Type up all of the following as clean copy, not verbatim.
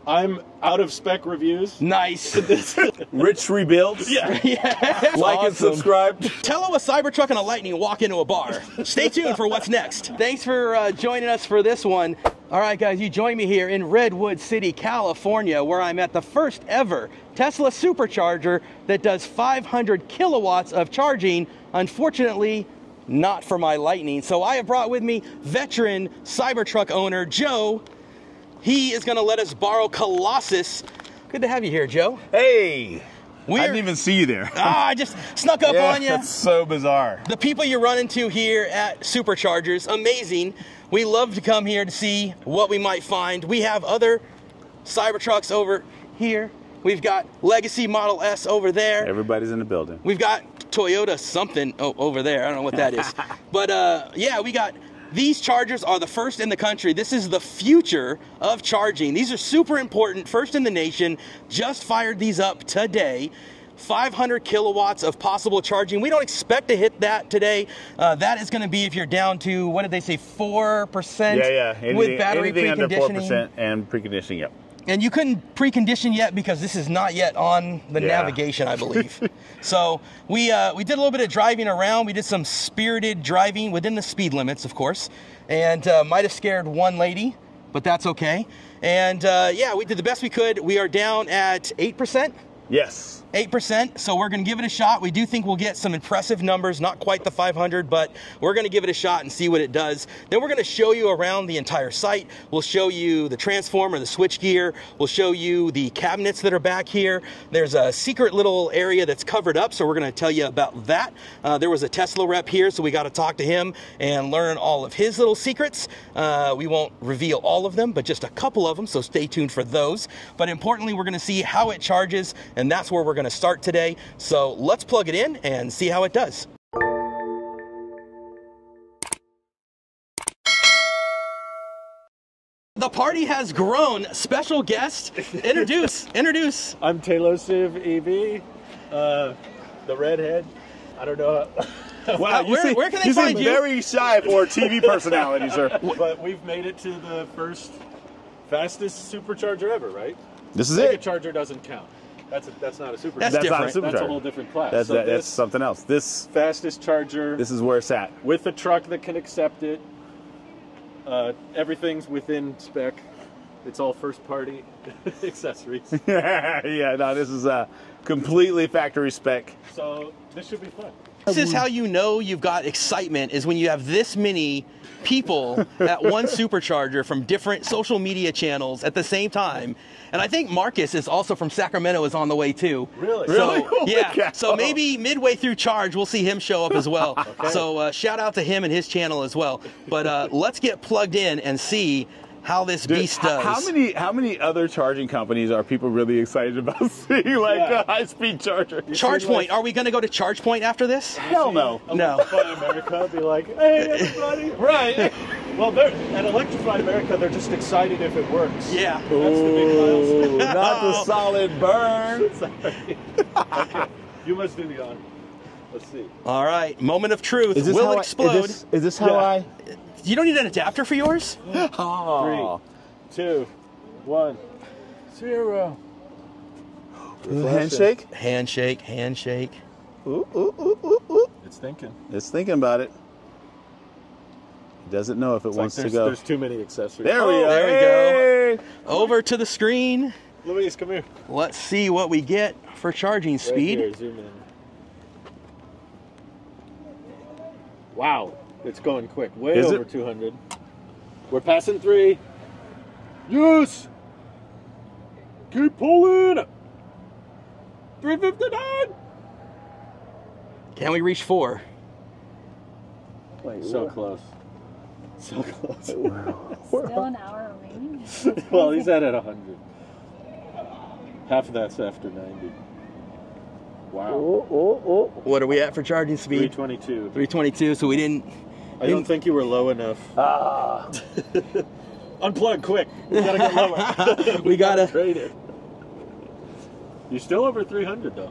I'm out of spec reviews. Nice. Rich rebuilds. Yeah. Yeah. Like and subscribe. Telo, a Cybertruck, and a Lightning walk into a bar. Stay tuned for what's next. Thanks for joining us for this one. All right, guys, you join me here in Redwood City, California, where I'm at the first ever Tesla Supercharger that does 500 kilowatts of charging. Unfortunately, not for my Lightning. So I have brought with me veteran Cybertruck owner, Joe. He is gonna let us borrow Colossus. Good to have you here, Joe. Hey. I didn't even see you there. I just snuck up on you. That's so bizarre. The people you run into here at Superchargers, amazing. We love to come here to see what we might find. We have other Cybertrucks over here. We've got Legacy Model S over there. Everybody's in the building. We've got Toyota something over there. I don't know what that is. But yeah, we got, these chargers are the first in the country. This is the future of charging. These are super important, first in the nation. Just fired these up today. 500 kilowatts of possible charging. We don't expect to hit that today. That is going to be if you're down to, what did they say, 4%? Yeah. Anything, with battery anything under preconditioning. 4% and preconditioning, yep. And you couldn't precondition yet because this is not yet on the navigation, I believe. So we did a little bit of driving around. We did some spirited driving within the speed limits, of course, and might have scared one lady, but that's okay. And yeah, we did the best we could. We are down at 8%. Yes. 8%, so we're going to give it a shot. We do think we'll get some impressive numbers, not quite the 500, but we're going to give it a shot and see what it does. Then we're going to show you around the entire site. We'll show you the transformer, the switchgear. We'll show you the cabinets that are back here. There's a secret little area that's covered up, so we're going to tell you about that. There was a Tesla rep here, so we got to talk to him and learn all of his little secrets. We won't reveal all of them, but just a couple of them, so stay tuned for those. But importantly, we're going to see how it charges, and that's where we're going to start today. So let's plug it in and see how it does. The party has grown. Special guest, introduce. I'm Telo Civ EV, the redhead. I don't know. Wow, where can they find you? Very shy for a TV personality, sir. But we've made it to the first fastest supercharger ever, right? This is Mega it. charger doesn't count. That's not a supercharger. That's Not a different. supercharger. That's a whole different class. That's something else. This fastest charger is where it's at. with a truck that can accept it. Everything's within spec. It's all first party accessories. Yeah, no, this is completely factory spec. So this should be fun. This is how you know you've got excitement, is when you have this many people at one supercharger from different social media channels at the same time. And I think Marcus is also from Sacramento, is on the way too. Really? So, yeah. cow. So maybe midway through charge, we'll see him show up as well. Okay. So shout out to him and his channel as well. But let's get plugged in and see how this beast does. How many other charging companies are people really excited about seeing, like a high-speed charger? ChargePoint. Are we going to go to ChargePoint after this? Hell no. No. Electrify America, be like, hey, everybody. Right. Well, at Electrify America, they're just excited if it works. Yeah. That's the big Ooh, not the solid burn. Sorry. Okay. You must do the honor. Let's see. All right. Moment of truth. Is this Will how it explode? Is this how I? You don't need an adapter for yours? Oh. 3, 2, 1, 0. Handshake? Handshake. Ooh. It's thinking. It's thinking about it. It doesn't know if it wants to go. There's too many accessories. There we go. There we go. Over to the screen. Louise, come here. Let's see what we get for charging speed. Right here, zoom in. Wow, it's going quick. Way over 200. We're passing 3. Yes! Keep pulling! 359! Can we reach 4? Wait, so close. So close. Still an hour remaining. Well, he's at 100. Half of that's after 90. Wow. What are we at for charging speed? 322. 322, so we didn't... I don't think you were low enough. Unplug quick. We gotta get lower. We gotta trade it. You're still over 300 though.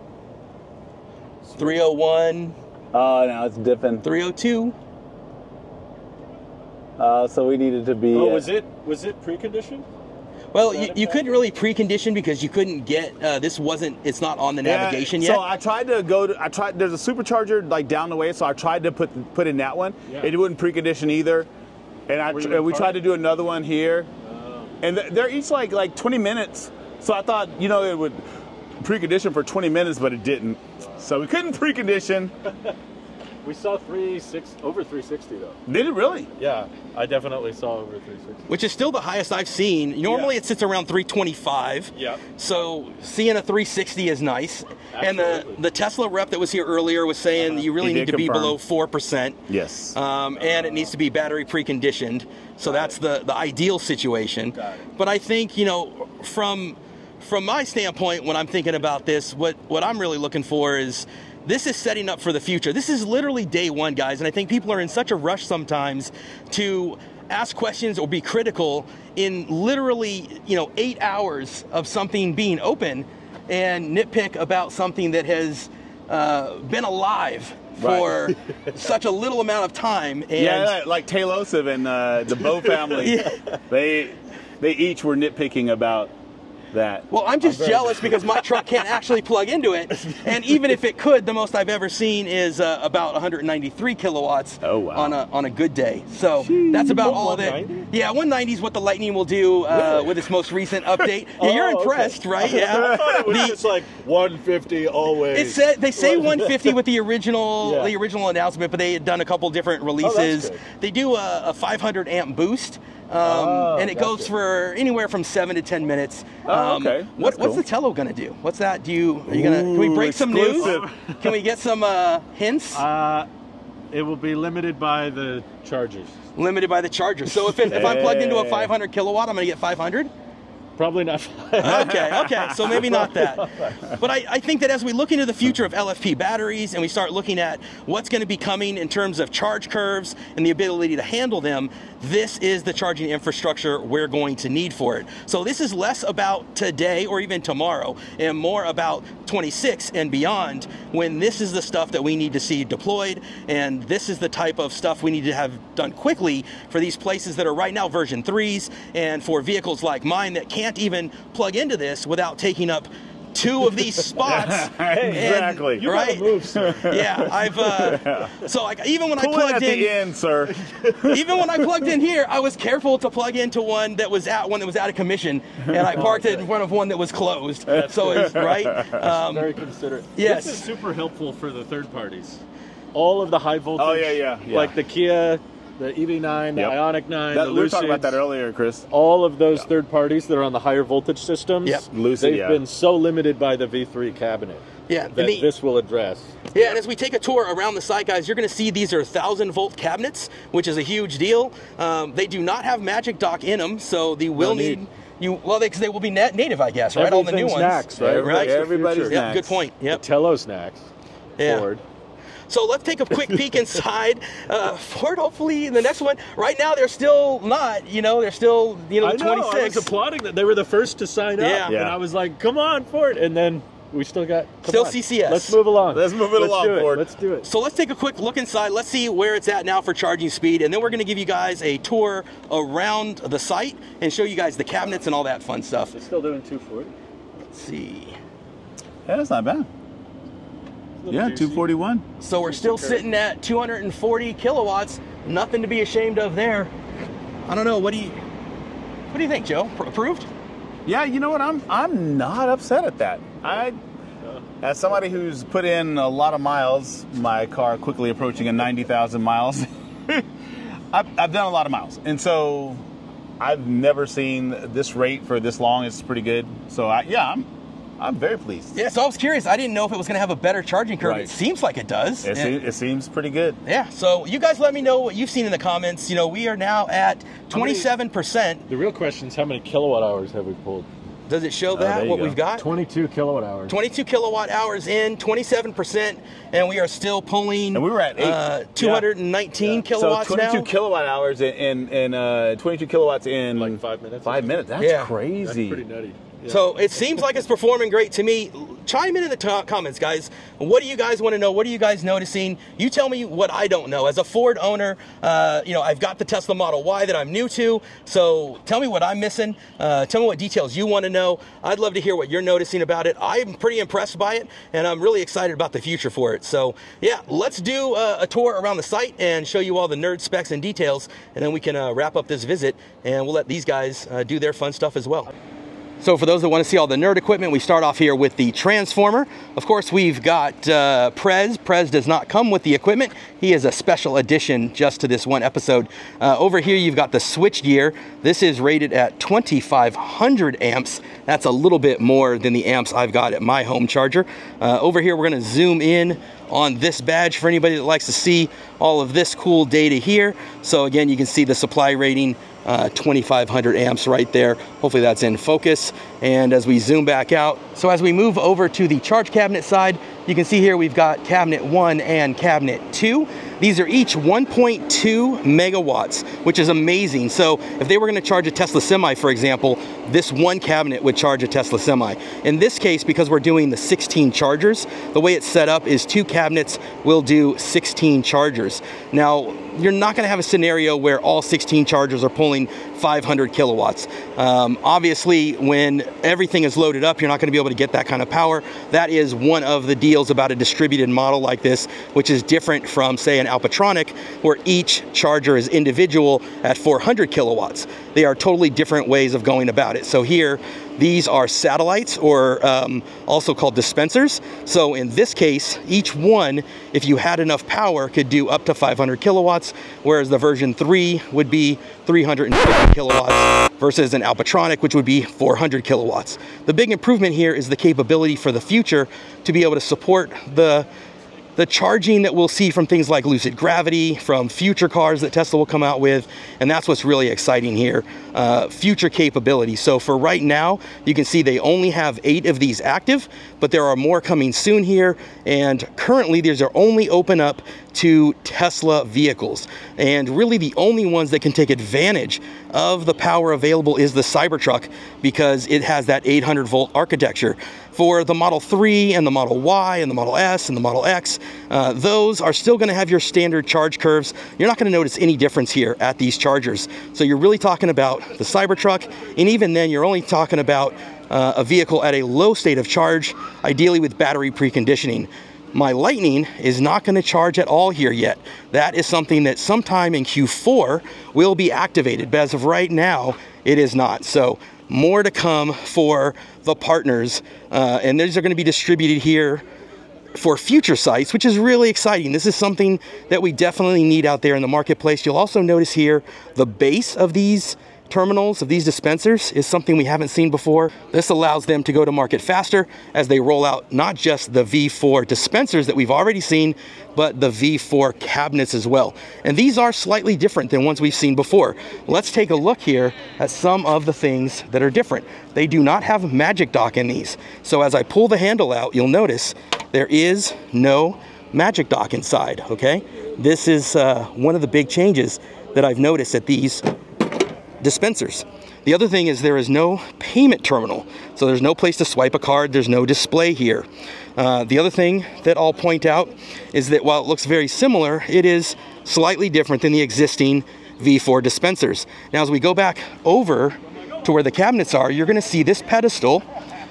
301. Oh, now it's dipping. 302. So we needed to be. Oh, was it preconditioned? Well, you couldn't really precondition because you couldn't get it's not on the navigation yet. So I tried to there's a supercharger like down the way, so I tried to put in that one. Yeah. It wouldn't precondition either. And we tried to do another one here. And they're each like 20 minutes. So I thought, it would precondition for 20 minutes, but it didn't. So we couldn't precondition. We saw over 360 though. Did it really? Yeah, I definitely saw over 360. Which is still the highest I've seen. Normally it sits around 325. Yeah. So seeing a 360 is nice. Absolutely. And the Tesla rep that was here earlier was saying you really need to be below 4%. Yes. And it needs to be battery preconditioned. So that's the ideal situation. But I think, from my standpoint, when I'm thinking about this, what I'm really looking for is this is setting up for the future. This is literally day one, guys. And I think people are in such a rush sometimes to ask questions or be critical in literally, 8 hours of something being open and nitpick about something that has been alive for such a little amount of time. And like Telo and the Bow family, they each were nitpicking about that. Well, I'm just jealous because my truck can't actually plug into it, and even if it could, the most I've ever seen is about 193 kilowatts on a good day. So that's about all that. Yeah, 190 is what the Lightning will do with its most recent update. Yeah, you're impressed, right? Yeah. I thought it was just like 150 always. They say 150 with the original announcement, but they had done a couple different releases. They do a 500 amp boost. And it goes for anywhere from 7 to 10 minutes. Okay. What's the Telo gonna do? What's that? Can we break some news? Can we get some hints? It will be limited by the chargers. Limited by the charger. So if I'm plugged into a 500 kilowatt, I'm gonna get 500? Probably not. Okay, so maybe not that. But I think that as we look into the future of LFP batteries and we start looking at what's going to be coming in terms of charge curves and the ability to handle them, this is the charging infrastructure we're going to need for it. So this is less about today or even tomorrow and more about 26 and beyond, when this is the stuff that we need to see deployed, and this is the type of stuff we need to have done quickly for these places that are right now version 3s, and for vehicles like mine that can't even plug into this without taking up 2 of these spots. Exactly. You gotta move, sir. Yeah, so like even when I plugged in, the end, sir. even when I plugged in here, I was careful to plug into one that was out of commission, and I parked it in front of one that was closed. So it's right. Very considerate. Yes. This is super helpful for the third parties. All of the high voltage. Oh yeah. Like the Kia, the EV9, the Ioniq 9, the Lucids. We were talking about that earlier, Chris. All of those third parties that are on the higher voltage systems, Lucid, they've been so limited by the V3 cabinet. Yeah, that this will address. Yeah, and as we take a tour around the site, guys, you're going to see these are 1,000-volt cabinets, which is a huge deal. They do not have Magic Dock in them, so they will need you. Well, they will be native, I guess, right? All the new ones, snacks, right? Everybody's snacks. Yeah, good point. Yep. The Telo snacks. Yeah. Ford. So let's take a quick peek inside. Ford, hopefully, in the next one. Right now, they're still not, they're still, I know, 26. I was applauding that. They were the first to sign up. Yeah. And I was like, come on, Ford. And then we still got... CCS. Let's move along. Let's move it along, Ford. Let's do it. So let's take a quick look inside. Let's see where it's at now for charging speed. And then we're going to give you guys a tour around the site and show you guys the cabinets and all that fun stuff. It's still doing 240. Let's see. Yeah, that's not bad. Yeah, 241. So we're still sitting at 240 kilowatts. Nothing to be ashamed of there. I don't know. What do you think, Joe? Approved? Yeah, you know what? I'm not upset at that. As somebody who's put in a lot of miles, my car quickly approaching 90,000 miles. I've done a lot of miles, and so I've never seen this rate for this long. It's pretty good. So I'm very pleased. Yeah, so I was curious. I didn't know if it was going to have a better charging curve. Right. It seems like it does. It seems pretty good. Yeah, so you guys let me know what you've seen in the comments. We are now at 27%. The real question is, how many kilowatt hours have we pulled? Does it show that, what we've got? 22 kilowatt hours. 22 kilowatt hours in, 27%, and we are still pulling. And we were at 219 kilowatts so 22 now. kilowatt hours in 22 kilowatts in like 5 minutes. 5 minutes. That's crazy. That's pretty nutty. Yeah. So it seems like it's performing great to me. chime in the comments, guys. What do you guys want to know? What are you guys noticing? You tell me what I don't know. As a Ford owner, you know, I've got the Tesla Model Y that I'm new to, so tell me what I'm missing. Tell me what details you want to know. I'd love to hear what you're noticing about it. I'm pretty impressed by it, and I'm really excited about the future for it. So yeah, let's do a tour around the site and show you all the nerd specs and details, and then we can wrap up this visit, and we'll let these guys do their fun stuff as well. So for those that want to see all the nerd equipment, we start off here with the transformer. Of course, we've got Prez. Prez does not come with the equipment. He is a special addition just to this one episode. Over here, you've got the switchgear. This is rated at 2,500 amps. That's a little bit more than the amps I've got at my home charger. Over here, we're going to zoom in on this badge for anybody that likes to see all of this cool data here. So again, you can see the supply rating, 2,500 amps right there. Hopefully that's in focus. And as we zoom back out, so as we move over to the charge cabinet side, you can see here we've got cabinet 1 and cabinet 2. These are each 1.2 megawatts, which is amazing. So if they were going to charge a Tesla Semi, for example, this one cabinet would charge a Tesla Semi. In this case, because we're doing the 16 chargers, the way it's set up is 2 cabinets will do 16 chargers. Now, you're not going to have a scenario where all 16 chargers are pulling 500 kilowatts. Obviously, when everything is loaded up, you're not going to be able to get that kind of power. That is one of the deals about a distributed model like this, which is different from, say, an Alpatronic, where each charger is individual at 400 kilowatts. They are totally different ways of going about it. So here, these are satellites, or also called dispensers. So in this case, each one, if you had enough power, could do up to 500 kilowatts, whereas the version 3 would be 350 kilowatts versus an Alpatronic, which would be 400 kilowatts. The big improvement here is the capability for the future to be able to support the charging that we'll see from things like Lucid Gravity, from future cars that Tesla will come out with, and that's what's really exciting here, future capability. So for right now, you can see they only have 8 of these active, but there are more coming soon here, and currently these are only open up to Tesla vehicles, and really the only ones that can take advantage of the power available is the Cybertruck, because it has that 800 volt architecture. For the Model 3 and the Model Y and the Model S and the Model X, those are still going to have your standard charge curves. You're not going to notice any difference here at these chargers. So you're really talking about the Cybertruck, and even then you're only talking about a vehicle at a low state of charge, ideally with battery preconditioning. My Lightning is not going to charge at all here yet. That is something that sometime in Q4 will be activated, but as of right now, it is not. So more to come for the partners, and these are going to be distributed here for future sites, which is really exciting. This is something that we definitely need out there in the marketplace. You'll also notice here the base of these terminals, of these dispensers, is something we haven't seen before. This allows them to go to market faster as they roll out not just the V4 dispensers that we've already seen, but the V4 cabinets as well. And these are slightly different than ones we've seen before. Let's take a look here at some of the things that are different. They do not have Magic Dock in these. So as I pull the handle out, you'll notice there is no Magic Dock inside, okay? This is one of the big changes that I've noticed at these dispensers. The other thing is there is no payment terminal, so there's no place to swipe a card. There's no display here. The other thing that I'll point out is that while it looks very similar, it is slightly different than the existing V4 dispensers. Now, as we go back over to where the cabinets are, you're going to see this pedestal,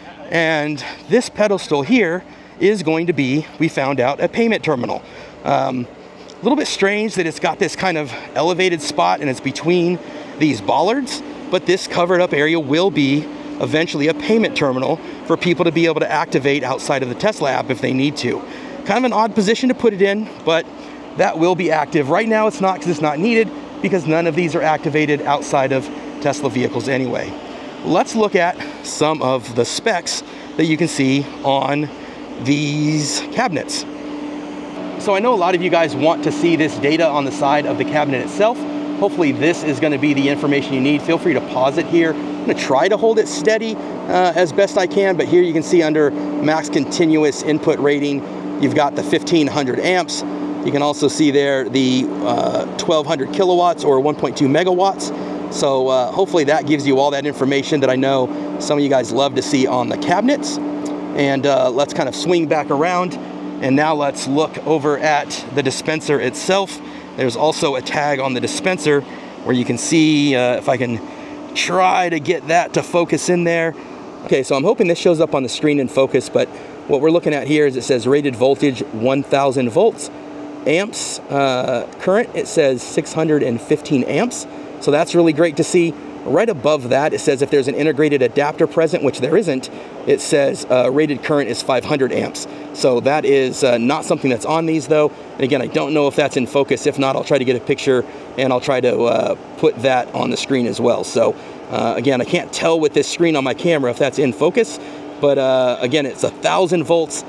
and this pedestal here is going to be, we found out, a payment terminal. A little bit strange that it's got this kind of elevated spot and it's between these bollards, but this covered up area will be eventually a payment terminal for people to be able to activate outside of the Tesla app if they need to. Kind of an odd position to put it in, but that will be active. Right now it's not, because it's not needed, because none of these are activated outside of Tesla vehicles anyway. Let's look at some of the specs that you can see on these cabinets. So I know a lot of you guys want to see this data on the side of the cabinet itself. Hopefully this is going to be the information you need. Feel free to pause it here. I'm going to try to hold it steady as best I can, but here you can see under max continuous input rating, you've got the 1500 amps. You can also see there the 1200 kilowatts or 1.2 megawatts. So hopefully that gives you all that information that I know some of you guys love to see on the cabinets. And let's kind of swing back around. And now let's look over at the dispenser itself. There's also a tag on the dispenser where you can see, if I can try to get that to focus in there. Okay, so I'm hoping this shows up on the screen in focus, but what we're looking at here is it says rated voltage 1000 volts. Amps, current, it says 615 amps. So that's really great to see. Right above that, it says if there's an integrated adapter present, which there isn't, it says rated current is 500 amps. So that is not something that's on these though. And again, I don't know if that's in focus. If not, I'll try to get a picture and I'll try to put that on the screen as well. So again, I can't tell with this screen on my camera if that's in focus, but again, it's 1000 volts,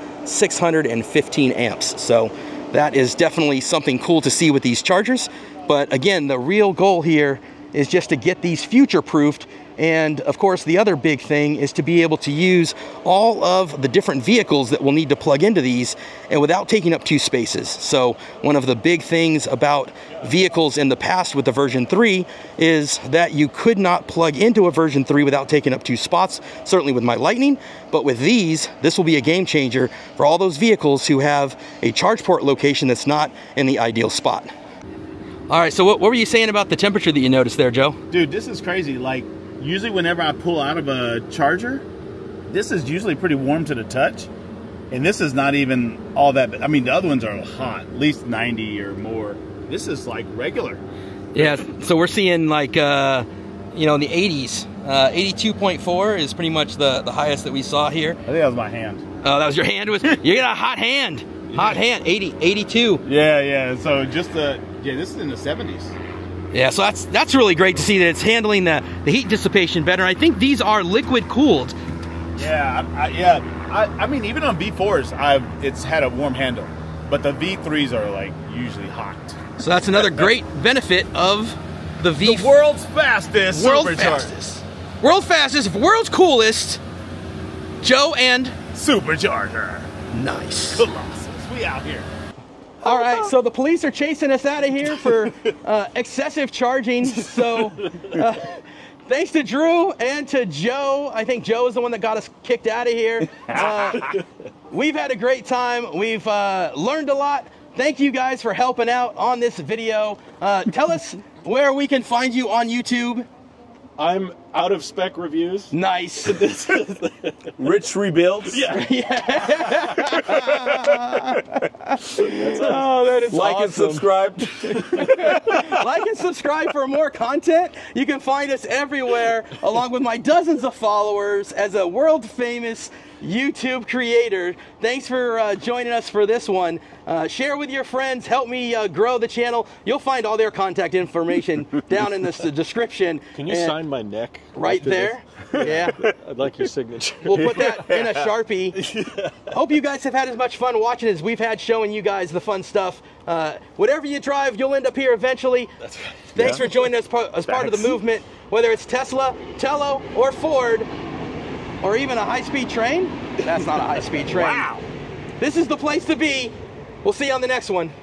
615 amps. So that is definitely something cool to see with these chargers. But again, the real goal here is just to get these future-proofed. And of course, the other big thing is to be able to use all of the different vehicles that will need to plug into these and without taking up 2 spaces. So one of the big things about vehicles in the past with the version 3 is that you could not plug into a version 3 without taking up 2 spots, certainly with my Lightning. But with these, this will be a game changer for all those vehicles who have a charge port location that's not in the ideal spot. All right, so what were you saying about the temperature that you noticed there, Joe? Dude, this is crazy. Like, usually whenever I pull out of a charger, this is usually pretty warm to the touch. And this is not even all that, I mean, the other ones are hot, at least 90 or more. This is like regular. Yeah, so we're seeing like, you know, in the 80s. 82.4 is pretty much the highest that we saw here. I think that was my hand. Oh, that was your hand? You got a hot hand. Hot hand, 80, 82. Yeah, so just yeah, this is in the 70s. Yeah, so that's really great to see that it's handling the heat dissipation better. I think these are liquid cooled. Yeah, I mean, even on V4s, it's had a warm handle, but the V3s are like usually hot. So that's another great benefit of the The world's fastest World's fastest, world's coolest, Joe and Supercharger. Nice. Colossus, we out here. All right, so the police are chasing us out of here for excessive charging. So thanks to Drew and to Joe. I think Joe is the one that got us kicked out of here. We've had a great time. We've learned a lot. Thank you guys for helping out on this video. Tell us where we can find you on YouTube. I'm Out of Spec Reviews. Nice. Rich Rebuilds. Yeah. Oh, that is Like awesome. and subscribe. Like and subscribe for more content. You can find us everywhere, along with my dozens of followers as a world famous YouTube creator. Thanks for joining us for this one. Share with your friends. Help me grow the channel. You'll find all their contact information down in the description. Can you sign my neck? Right there? Yeah. I'd like your signature. We'll put that in a Sharpie. Hope you guys have had as much fun watching as we've had showing you guys the fun stuff. Whatever you drive, you'll end up here eventually. That's right. Thanks for joining us as part of the movement, whether it's Tesla, Telo, or Ford, or even a high-speed train. That's not a high-speed train. Wow. This is the place to be. We'll see you on the next one.